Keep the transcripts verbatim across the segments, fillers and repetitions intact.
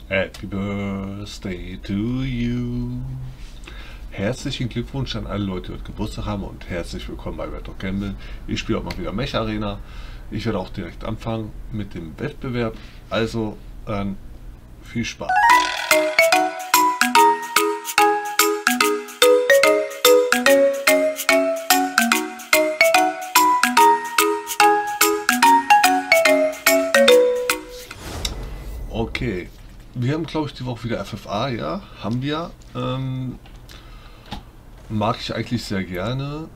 Happy Birthday to you. Herzlichen Glückwunsch an alle Leute, die heute Geburtstag haben und herzlich willkommen bei Red Dog Gamble. Ich spiele auch mal wieder Mech Arena. Ich werde auch direkt anfangen mit dem Wettbewerb. Also ähm, viel Spaß. Okay, wir haben glaube ich die Woche wieder F F A, ja, haben wir. Ähm, mag ich eigentlich sehr gerne.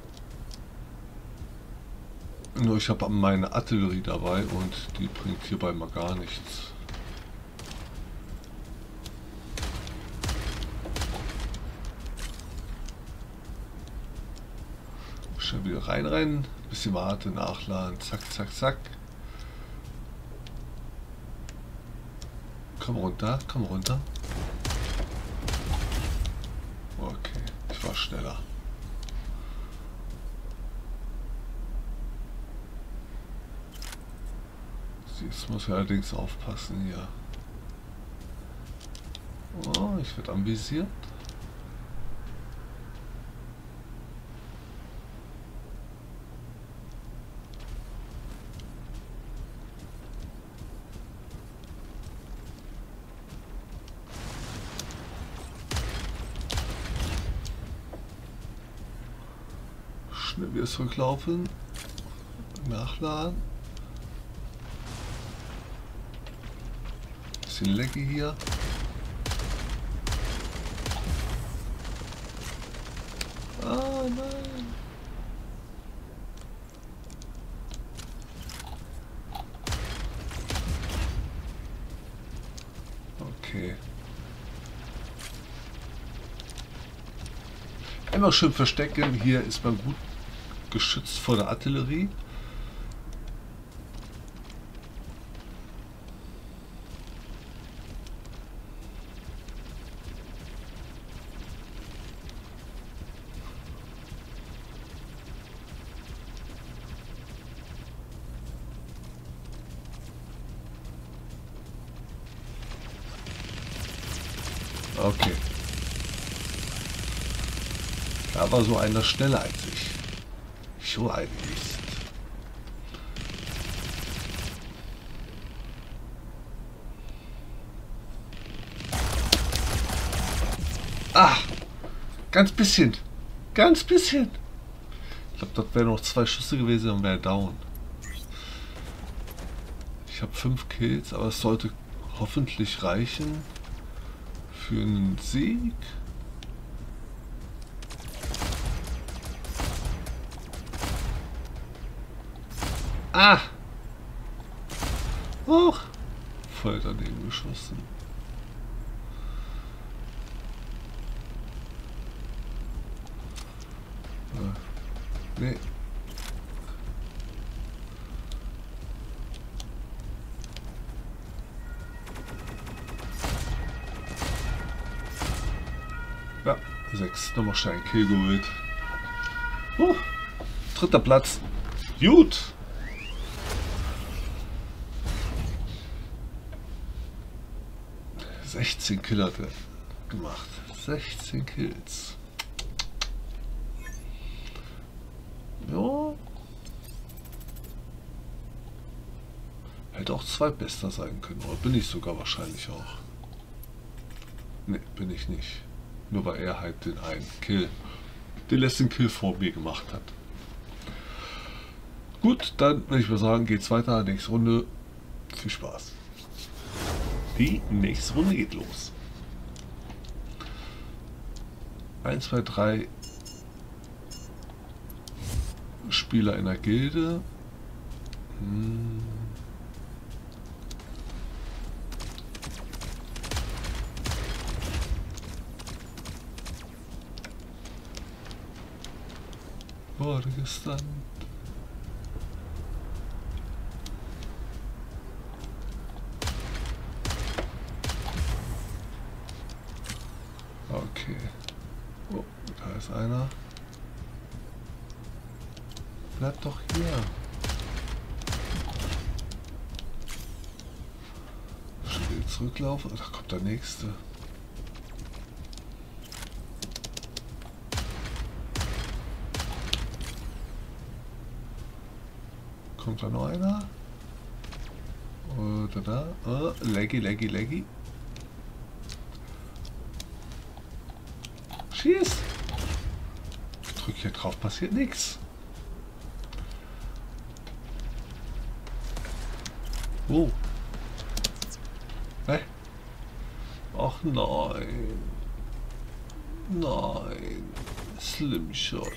Nur ich habe meine Artillerie dabei und die bringt hierbei mal gar nichts. Schnell wieder reinrennen, bisschen warten, nachladen, zack, zack, zack. Komm runter, komm runter. Okay, ich war schneller. Jetzt muss ich allerdings aufpassen hier. Oh, ich werde anvisiert. Schnell wieder zurücklaufen. Nachladen. Bisschen Lecke hier. Ah nein. Okay. Einmal schön verstecken. Hier ist man gut geschützt vor der Artillerie. Okay. Da war so einer schneller als ich. So ein Mist. Ah! Ganz bisschen. Ganz bisschen. Ich glaube, das wären noch zwei Schüsse gewesen und wäre down. Ich habe fünf Kills, aber es sollte hoffentlich reichen für einen Sieg. Ah! Och! Voll daneben geschossen. Äh, nee. Ja, sechs. Nochmal schnell ein Kill geholt. Uh, dritter Platz. Gut! sechzehn Kill hat er gemacht. sechzehn Kills. Ja. Hätte auch zwei Bester sein können. Oder bin ich sogar wahrscheinlich auch. Ne, bin ich nicht. Nur weil er halt den einen Kill, den letzten Kill vor mir gemacht hat. Gut, dann würde ich mal sagen, geht's weiter. Nächste Runde. Viel Spaß. Die nächste Runde geht los. eins, zwei, drei Spieler in der Gilde. Hm. Wurde gestunt. Okay. Oh, da ist einer. Bleib doch hier. zurücklaufe, da kommt der nächste. Kommt da noch einer? Oder da? Oh, laggy, laggy, laggy. Schieß! Ich drücke hier drauf, passiert nichts. Oh. Hä? Ach nein. Nein. Slim Shot.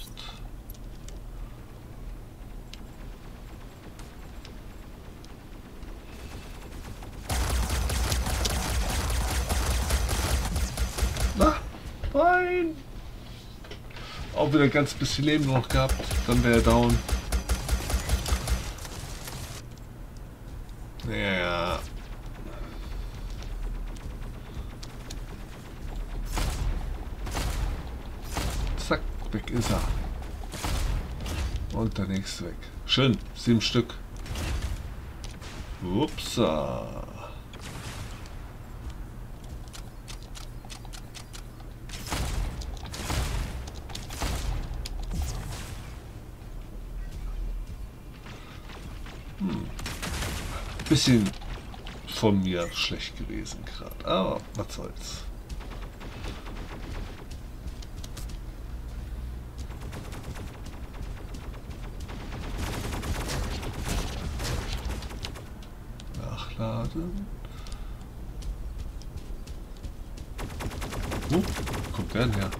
Na, nein. Auch wieder ein ganz bisschen Leben noch gehabt. Dann wäre er down. Ja. Zack, weg ist er. Und der nächste weg. Schön, sieben Stück. Upsa. Hm. Bisschen von mir schlecht gewesen gerade, aber was soll's. Nachladen. Wo kommt der denn her?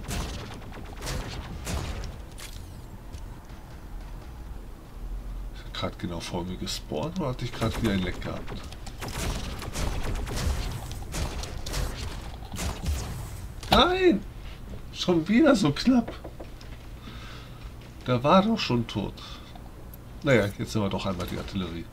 Gerade genau vor mir gespawnt oder hatte ich gerade wieder ein Leck gehabt? Nein! Schon wieder so knapp. Der war doch schon tot. Naja, jetzt sind wir doch einmal die Artillerie.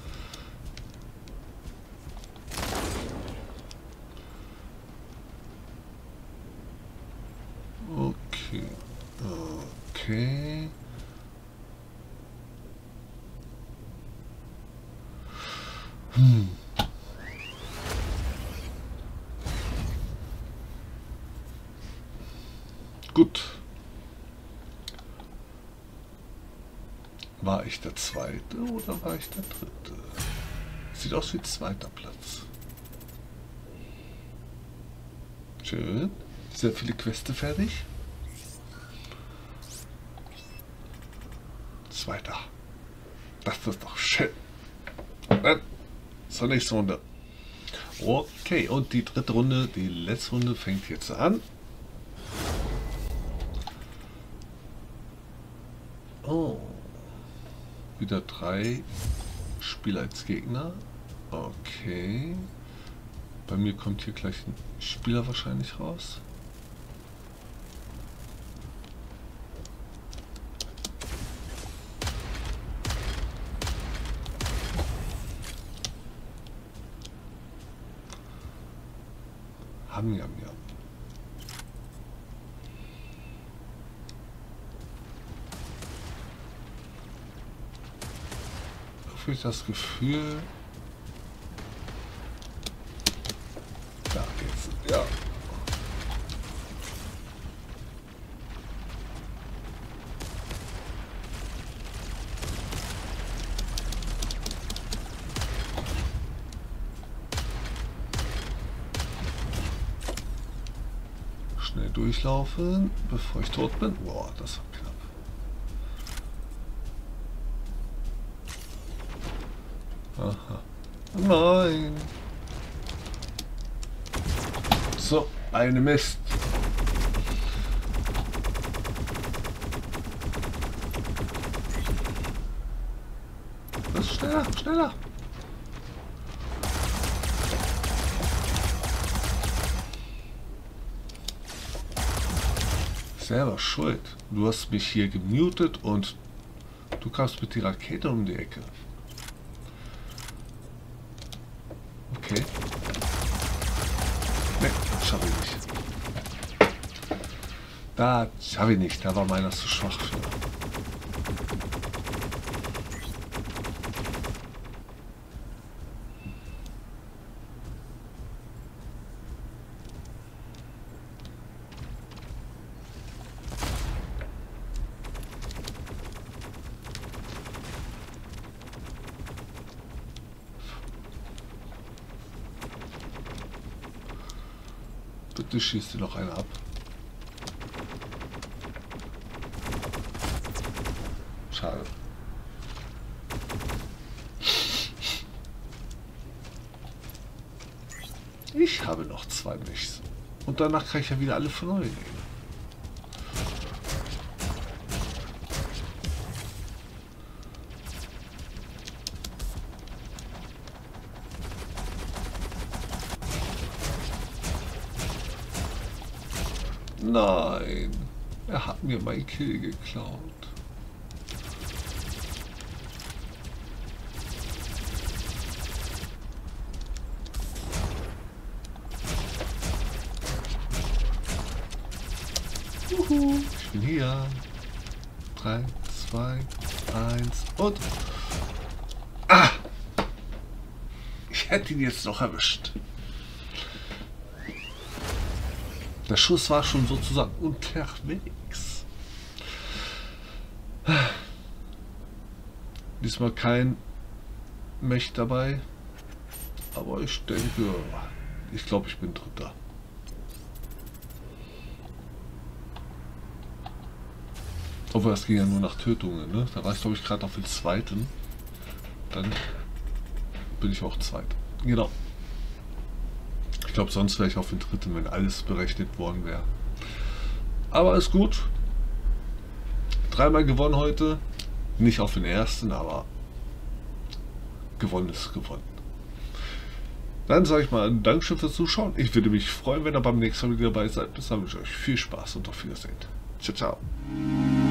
Okay. Okay. Hm. Gut. War ich der Zweite oder war ich der Dritte? Sieht aus wie zweiter Platz. Schön. Sehr viele Queste fertig. Zweiter. Das ist doch schön. Dann zur nächsten Runde. Okay, und die dritte Runde, die letzte Runde fängt jetzt an. Oh. Wieder drei Spieler als Gegner. Okay. Bei mir kommt hier gleich ein Spieler wahrscheinlich raus. Ham, jam, jam. Habe ich das Gefühl, da geht's, ja. Schnell durchlaufen, bevor ich tot bin. Boah, das war knapp. Aha. Nein. So, eine Mist. Das ist schneller, schneller. Selber schuld. Du hast mich hier gemutet und du kamst mit die Rakete um die Ecke. Okay. Ne, schaffe ich nicht. Da schaffe ich nicht. Da war meiner zu schwach für. Bitte schießt dir noch einer ab. Schade. Ich habe noch zwei Mechs. Und danach kann ich ja wieder alle von neu nehmen. Nein, er hat mir mein Kill geklaut. Juhu, ich bin hier. drei, zwei, eins und... Ah! Ich hätte ihn jetzt noch erwischt. Der Schuss war schon sozusagen unterwegs. Diesmal kein Mech dabei. Aber ich denke, ich glaube, ich bin Dritter. Obwohl, das ging ja nur nach Tötungen, ne? Da war ich, glaube ich, gerade auf den zweiten. Dann bin ich auch Zweiter. Genau. Ich glaube, sonst wäre ich auf den dritten, wenn alles berechnet worden wäre. Aber ist gut. Dreimal gewonnen heute. Nicht auf den ersten, aber gewonnen ist gewonnen. Dann sage ich mal Dankeschön fürs Zuschauen. Ich würde mich freuen, wenn ihr beim nächsten Mal wieder dabei seid. Bis dann wünsche ich euch viel Spaß und auf Wiedersehen. Ciao, ciao.